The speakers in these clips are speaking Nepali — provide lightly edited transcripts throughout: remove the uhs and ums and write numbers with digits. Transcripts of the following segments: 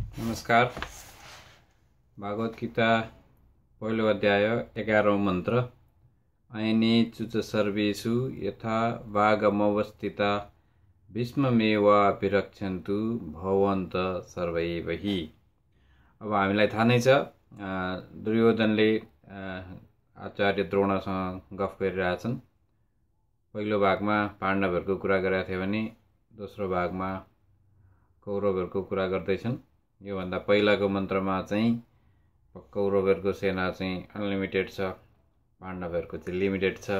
नमस्कार। भागवत गीता पहिलो अध्याय 11औं मन्त्र। अयने चुच सर्वेषु यथा भागमवस्थिता भीष्ममेव विरक्षन्तु भवन्त सर्वैवहि। अब हामीलाई थाहा नै छ दुर्योधनले आचार्य द्रोणसँग गफ गरिरहेछन्। पहिलो भागमा पाण्डवहरूको कुरा गरेका थिए भने दोस्रो भागमा कौरवहरूको कुरा गर्दैछन्। योभन्दा पहिलाको मन्त्रमा चाहिँ कौरवहरूको सेना चाहिँ अनलिमिटेड छ, पाण्डवहरूको चाहिँ लिमिटेड छ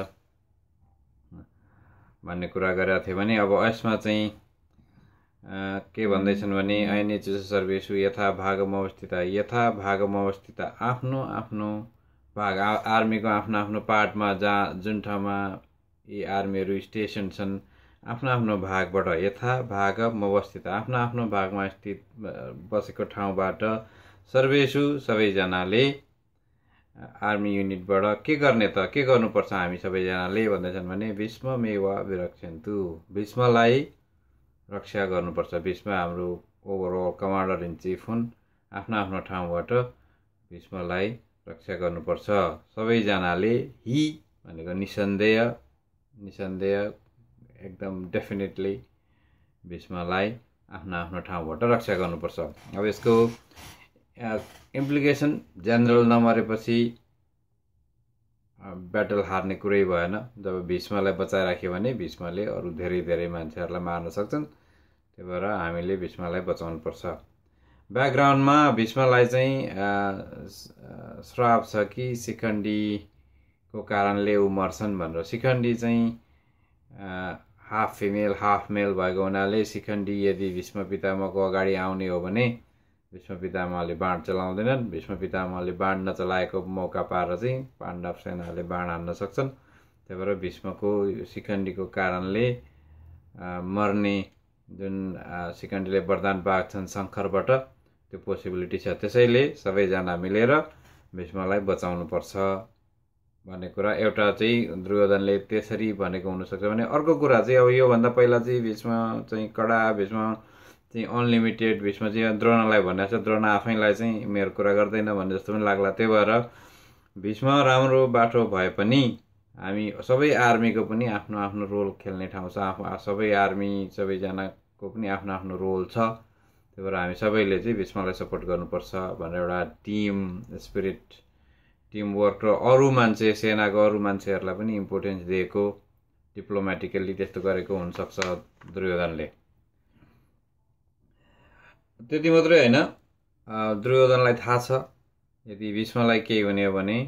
भन्ने कुरा गरेका थिए भने अब यसमा चाहिँ के भन्दैछन् भने ऐने चुच सर्वेषु यथा भागम अवस्थिता। यथा भागम अवस्थिता आफ्नो आफ्नो भाग, आर्मीको आफ्नो आफ्नो पार्टमा जहाँ जुन ठाउँमा यी आर्मीहरू स्टेसन छन् आफ्नो आफ्नो भागबाट यथा भागम अवस्थित आफ्नो आफ्नो भागमा स्थित बसेको ठाउँबाट सर्वेषु सबैजनाले आर्मी युनिटबाट के गर्ने त, के गर्नुपर्छ हामी सबैजनाले भन्दैछन् भने भीष्ममेव विरक्षन्तु, भीष्मलाई रक्षा गर्नुपर्छ। भीष्म हाम्रो ओभरअल कमान्डर इन चिफ हुन्। आफ्नो आफ्नो ठाउँबाट भीष्मलाई रक्षा गर्नुपर्छ सबैजनाले। हि भनेको निसन्देह एकदम डेफिनेटली भीष्मलाई आफ्नो आफ्नो ठाउँबाट रक्षा गर्नुपर्छ। अब यसको इम्प्लिकेसन जनरल नमरेपछि ब्याटल हार्ने कुरै भएन। जब भीष्मलाई बचाइराख्यो भने भीष्मले अरू धेरै मान्छेहरूलाई मार्न सक्छन्। त्यही भएर हामीले भीष्मलाई बचाउनुपर्छ। ब्याकग्राउन्डमा भीष्मलाई चाहिँ श्राप छ कि शिखण्डीको कारणले ऊ मर्छन् भनेर। शिखण्डी चाहिँ हाफ फिमेल हाफ मेल भएको हुनाले शिखण्डी यदि भीष्म पितामहको अगाडि आउने हो भने भीष्म पितामहले बाण चलाउँदैनन्। भीष्म पितामहले बाण नचलाएको मौका पाएर चाहिँ पाण्डव सेनाले बाण हान्न सक्छन्। त्यही भएर भीष्मको शिखण्डीको कारणले मर्ने जुन शिखण्डीले वरदान पाएका छन् शङ्करबाट त्यो पोसिबिलिटी छ। त्यसैले सबैजना मिलेर भीष्मलाई बचाउनुपर्छ भन्ने कुरा एउटा चाहिँ दुर्योधनले त्यसरी भनेको हुनसक्छ भने अर्को कुरा चाहिँ अब योभन्दा पहिला चाहिँ भीष्म चाहिँ कडा, भीष्म चाहिँ अनलिमिटेड, भीष्म चाहिँ द्रोणलाई भनेको छ। द्रोण आफैलाई चाहिँ मेरो कुरा गर्दैन भन्ने जस्तो पनि लाग्ला। त्यही भएर भीष्म राम्रो बाटो भए पनि हामी सबै आर्मीको पनि आफ्नो आफ्नो रोल खेल्ने ठाउँ छ। सबै आर्मी सबैजनाको पनि आफ्नो आफ्नो रोल छ। त्यही भएर हामी सबैले चाहिँ भीष्मलाई सपोर्ट गर्नुपर्छ भनेर एउटा टिम स्पिरिट, टिम वर्क र अरू मान्छे सेनाको अरू मान्छेहरूलाई पनि इम्पोर्टेन्स दिएको, डिप्लोमेटिकली त्यस्तो गरेको हुनसक्छ दुर्योधनले। त्यति मात्रै होइन, दुर्योधनलाई थाहा छ यदि भीष्मलाई केही हुने हो भने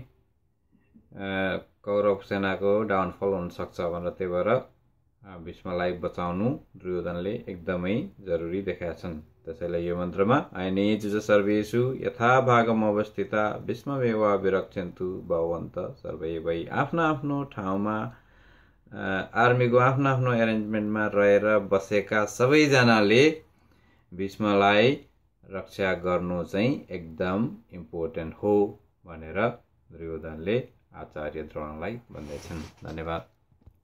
कौरव सेनाको डाउनफल हुनसक्छ भनेर। त्यही भएर भीष्मलाई बचाउनु दुर्योधनले एकदमै जरुरी देखाएका छन्। त्यसैले यो मन्त्रमा ऐने चुच सर्वेषु यथा भागम अवस्थिता भीष्ममेव विरक्षन्तु भवन्त सर्वैवहि। आफ्नो आफ्नो ठाउँमा आर्मीको आफ्नो आफ्नो एरेन्जमेन्टमा रहेर बसेका सबैजनाले भीष्मलाई रक्षा गर्नु चाहिँ एकदम इम्पोर्टेन्ट हो भनेर दुर्योधनले आचार्य द्रोणलाई भन्दैछन्। धन्यवाद।